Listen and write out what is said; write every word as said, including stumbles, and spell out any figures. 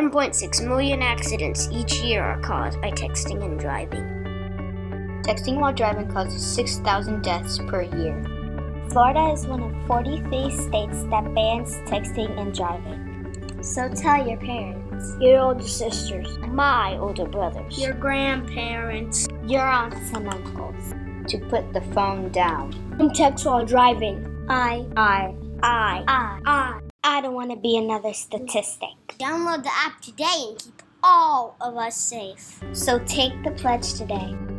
one point six million accidents each year are caused by texting and driving. Texting while driving causes six thousand deaths per year. Florida is one of forty-three states that bans texting and driving. So tell your parents, your older sisters, my older brothers, your grandparents, your aunts and uncles, to put the phone down. Don't text while driving. I, I, I, I, I, I don't want to be another statistic. Download the app today and keep all of us safe. So take the pledge today.